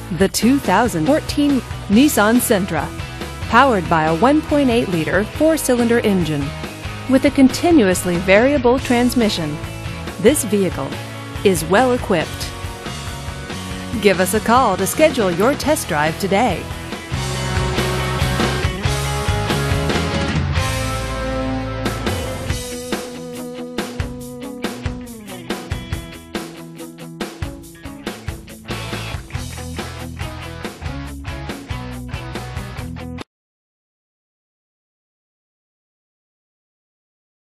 The 2014 Nissan Sentra, powered by a 1.8-liter four-cylinder engine with a continuously variable transmission. This vehicle is well equipped. Give us a call to schedule your test drive today.